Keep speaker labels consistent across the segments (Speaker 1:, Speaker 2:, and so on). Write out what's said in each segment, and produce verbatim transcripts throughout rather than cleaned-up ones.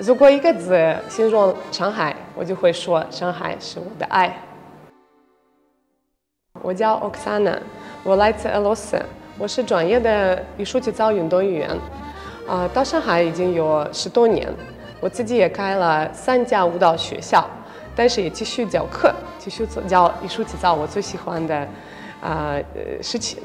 Speaker 1: 如果一个字形容上海，我就会说上海是我的爱。我叫 Oksana， 我来自俄罗斯，我是专业的艺术体操运动员，啊、呃，到上海已经有十多年。我自己也开了三家舞蹈学校，但是也继续教课，继续做教艺术体操，我最喜欢的啊、呃、事情。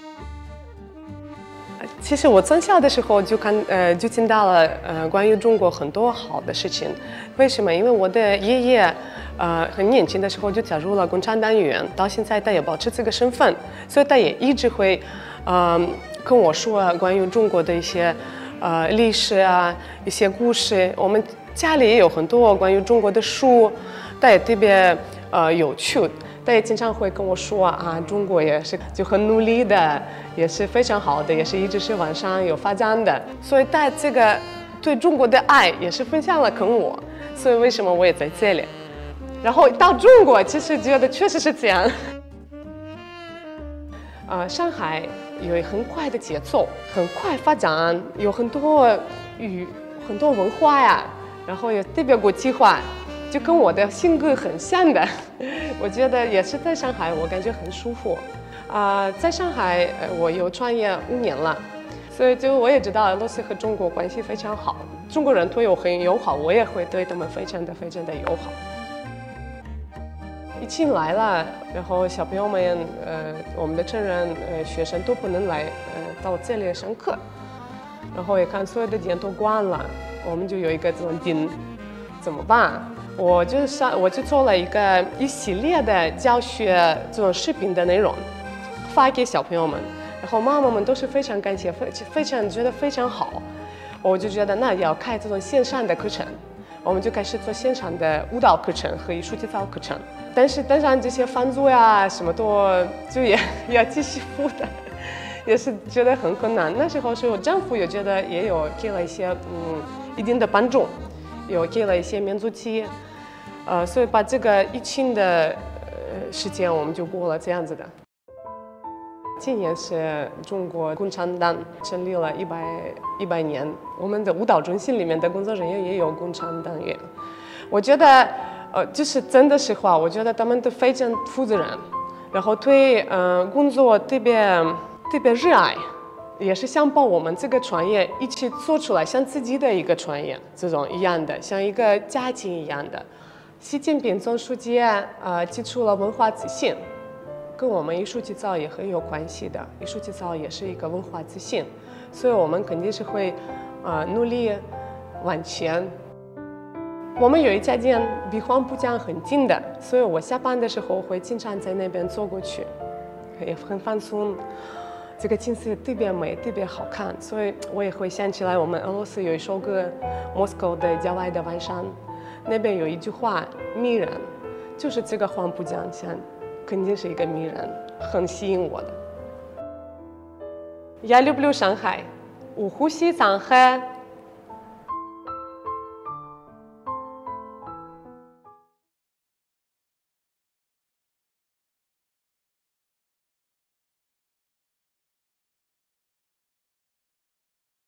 Speaker 1: 其实我从小的时候就看呃就听到了呃关于中国很多好的事情。为什么？因为我的爷爷呃很年轻的时候就加入了共产党员，到现在他也保持这个身份，所以他也一直会呃跟我说关于中国的一些呃历史啊一些故事。我们家里也有很多关于中国的书，他也特别呃有趣。他也经常会跟我说啊，中国也是就很努力的，也是非常好的，也是一直是往上有发展的。所以他这个对中国的爱也是分享了跟我，所以为什么我也在这里？然后到中国，其实觉得确实是这样。呃，上海有很快的节奏，很快发展，有很多语很多文化呀，然后也特别国际化。就跟我的性格很像的，我觉得也是在上海，我感觉很舒服。啊、呃，在上海，呃，我有创业五年了，所以就我也知道俄罗斯和中国关系非常好，中国人对我很友好，我也会对他们非常的非常的友好。疫情来了，然后小朋友们，呃，我们的成人，呃，学生都不能来，呃，到这里上课，然后也看所有的店都关了，我们就有一个这种定，怎么办？我就上，我就做了一个一系列的教学这种视频的内容，发给小朋友们，然后妈妈们都是非常感谢，非非常觉得非常好。我就觉得那要开这种线上的课程，我们就开始做线上的舞蹈课程和艺术体操课程。但是当然这些房租呀什么都就也要继续付的，也是觉得很困难。那时候是我政府也觉得也有给了一些嗯一定的帮助。有给了一些免租期，呃，所以把这个疫情的呃时间我们就过了这样子的。今年是中国共产党成立了一百一百年，我们的舞蹈中心里面的工作人员也有共产党员。我觉得，呃，就是真的实话，我觉得他们都非常负责任，然后对嗯、呃、工作特别特别热爱。也是想把我们这个专业一起做出来，像自己的一个专业这种一样的，像一个家庭一样的。习近平总书记呃提出了文化自信，跟我们艺术体操也很有关系的。艺术体操也是一个文化自信，所以我们肯定是会呃努力往前。我们有一家店离黄浦江很近的，所以我下班的时候会经常在那边走过去，也很放松。这个景色特别美，特别好看，所以我也会想起来我们俄罗斯有一首歌《莫斯科的郊外的晚上》，那边有一句话迷人，就是这个黄浦江像肯定是一个迷人，很吸引我的。Я люблю Шанхай. У хусі Шанхай